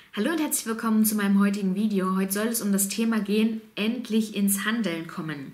Hallo und herzlich willkommen zu meinem heutigen Video. Heute soll es um das Thema gehen, endlich ins Handeln kommen.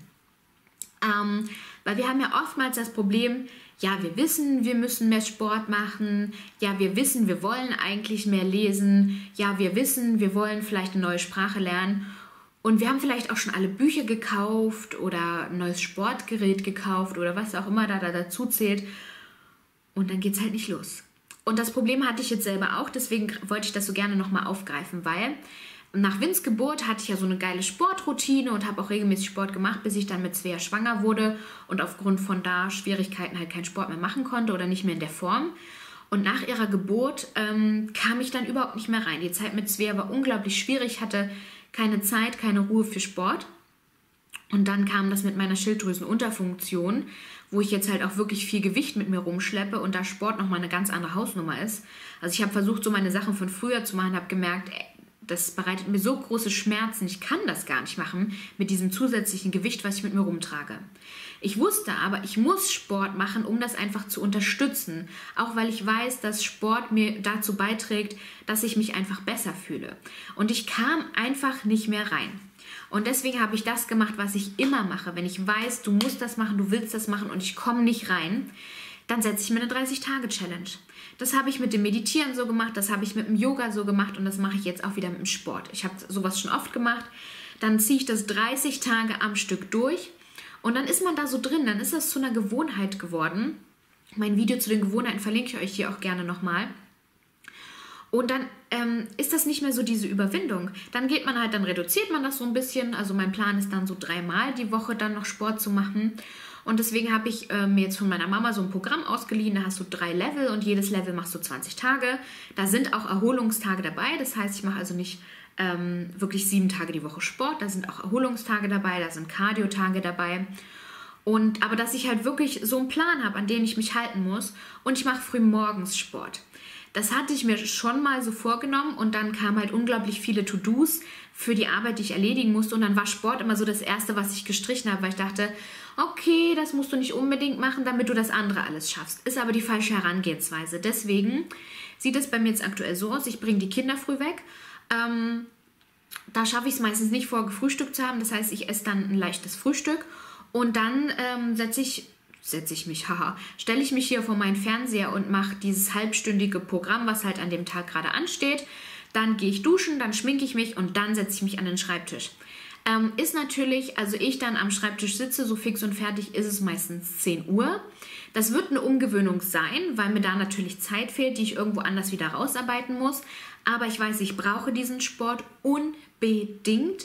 Weil wir haben ja oftmals das Problem, ja, wir wissen, wir müssen mehr Sport machen, ja, wir wissen, wir wollen eigentlich mehr lesen, ja, wir wissen, wir wollen vielleicht eine neue Sprache lernen und wir haben vielleicht auch schon alle Bücher gekauft oder ein neues Sportgerät gekauft oder was auch immer da dazu zählt und dann geht es halt nicht los. Und das Problem hatte ich jetzt selber auch, deswegen wollte ich das so gerne nochmal aufgreifen, weil nach Vince Geburt hatte ich ja so eine geile Sportroutine und habe auch regelmäßig Sport gemacht, bis ich dann mit Svea schwanger wurde und aufgrund von da Schwierigkeiten halt keinen Sport mehr machen konnte oder nicht mehr in der Form. Und nach ihrer Geburt kam ich dann überhaupt nicht mehr rein. Die Zeit mit Svea war unglaublich schwierig, ich hatte keine Zeit, keine Ruhe für Sport. Und dann kam das mit meiner Schilddrüsenunterfunktion, wo ich jetzt halt auch wirklich viel Gewicht mit mir rumschleppe und da Sport nochmal eine ganz andere Hausnummer ist. Also ich habe versucht, so meine Sachen von früher zu machen, habe gemerkt, das bereitet mir so große Schmerzen, ich kann das gar nicht machen mit diesem zusätzlichen Gewicht, was ich mit mir rumtrage. Ich wusste aber, ich muss Sport machen, um das einfach zu unterstützen. Auch weil ich weiß, dass Sport mir dazu beiträgt, dass ich mich einfach besser fühle. Und ich kam einfach nicht mehr rein. Und deswegen habe ich das gemacht, was ich immer mache. Wenn ich weiß, du musst das machen, du willst das machen und ich komme nicht rein, dann setze ich mir eine 30-Tage-Challenge. Das habe ich mit dem Meditieren so gemacht, das habe ich mit dem Yoga so gemacht und das mache ich jetzt auch wieder mit dem Sport. Ich habe sowas schon oft gemacht. Dann ziehe ich das 30 Tage am Stück durch und dann ist man da so drin, dann ist das zu einer Gewohnheit geworden. Mein Video zu den Gewohnheiten verlinke ich euch hier auch gerne nochmal. Und dann ist das nicht mehr so diese Überwindung. Dann geht man halt, dann reduziert man das so ein bisschen. Also mein Plan ist dann so 3-mal die Woche dann noch Sport zu machen. Und deswegen habe ich mir jetzt von meiner Mama so ein Programm ausgeliehen. Da hast du 3 Level und jedes Level machst du 20 Tage. Da sind auch Erholungstage dabei. Das heißt, ich mache also nicht wirklich 7 Tage die Woche Sport. Da sind auch Erholungstage dabei, da sind Cardio-Tage dabei. Aber dass ich halt wirklich so einen Plan habe, an den ich mich halten muss. Und ich mache früh morgens Sport. Das hatte ich mir schon mal so vorgenommen und dann kamen halt unglaublich viele To-Dos für die Arbeit, die ich erledigen musste. Und dann war Sport immer so das Erste, was ich gestrichen habe, weil ich dachte, okay, das musst du nicht unbedingt machen, damit du das andere alles schaffst. Ist aber die falsche Herangehensweise. Deswegen sieht es bei mir jetzt aktuell so aus, ich bringe die Kinder früh weg. Da schaffe ich es meistens nicht, vor gefrühstückt zu haben. Das heißt, ich esse dann ein leichtes Frühstück und dann stelle ich mich hier vor meinen Fernseher und mache dieses halbstündige Programm, was halt an dem Tag gerade ansteht. Dann gehe ich duschen, dann schminke ich mich und dann setze ich mich an den Schreibtisch. Ist natürlich, also ich dann am Schreibtisch sitze, so fix und fertig ist es meistens 10 Uhr. Das wird eine Umgewöhnung sein, weil mir da natürlich Zeit fehlt, die ich irgendwo anders wieder rausarbeiten muss. Aber ich weiß, ich brauche diesen Sport unbedingt.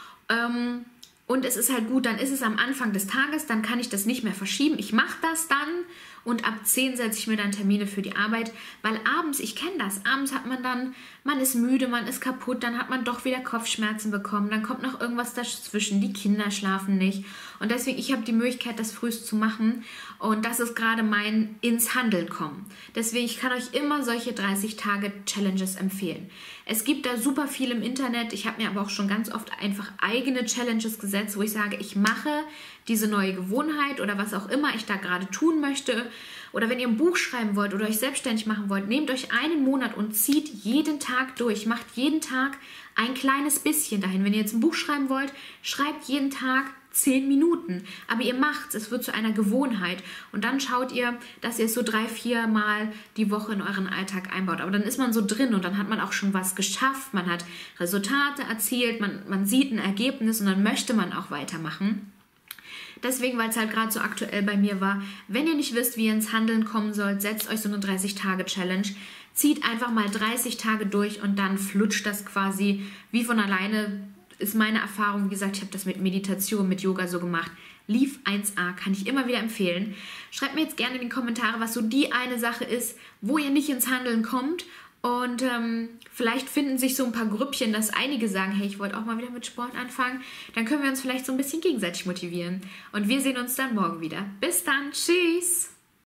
Und es ist halt gut, dann ist es am Anfang des Tages, dann kann ich das nicht mehr verschieben. Ich mache das dann und ab 10 setze ich mir dann Termine für die Arbeit, weil abends, ich kenne das, abends hat man dann, man ist müde, man ist kaputt, dann hat man doch wieder Kopfschmerzen bekommen, dann kommt noch irgendwas dazwischen, die Kinder schlafen nicht und deswegen, ich habe die Möglichkeit, das frühst zu machen und das ist gerade mein ins Handeln kommen. Deswegen, ich kann euch immer solche 30-Tage-Challenges empfehlen. Es gibt da super viel im Internet, ich habe mir aber auch schon ganz oft einfach eigene Challenges gesetzt, wo ich sage, ich mache diese neue Gewohnheit oder was auch immer ich da gerade tun möchte. Oder wenn ihr ein Buch schreiben wollt oder euch selbstständig machen wollt, nehmt euch einen Monat und zieht jeden Tag durch. Macht jeden Tag ein kleines bisschen dahin. Wenn ihr jetzt ein Buch schreiben wollt, schreibt jeden Tag 10 Minuten. Aber ihr macht's, es wird zu einer Gewohnheit. Und dann schaut ihr, dass ihr es so 3-4 Mal die Woche in euren Alltag einbaut. Aber dann ist man so drin und dann hat man auch schon was geschafft. Man hat Resultate erzielt, man sieht ein Ergebnis und dann möchte man auch weitermachen. Deswegen, weil es halt gerade so aktuell bei mir war, wenn ihr nicht wisst, wie ihr ins Handeln kommen sollt, setzt euch so eine 30-Tage-Challenge, zieht einfach mal 30 Tage durch und dann flutscht das quasi wie von alleine, ist meine Erfahrung. Wie gesagt, ich habe das mit Meditation, mit Yoga so gemacht. Lief 1A, kann ich immer wieder empfehlen. Schreibt mir jetzt gerne in die Kommentare, was so die eine Sache ist, wo ihr nicht ins Handeln kommt. Und vielleicht finden sich so ein paar Grüppchen, dass einige sagen, hey, ich wollte auch mal wieder mit Sport anfangen. Dann können wir uns vielleicht so ein bisschen gegenseitig motivieren. Und wir sehen uns dann morgen wieder. Bis dann, tschüss!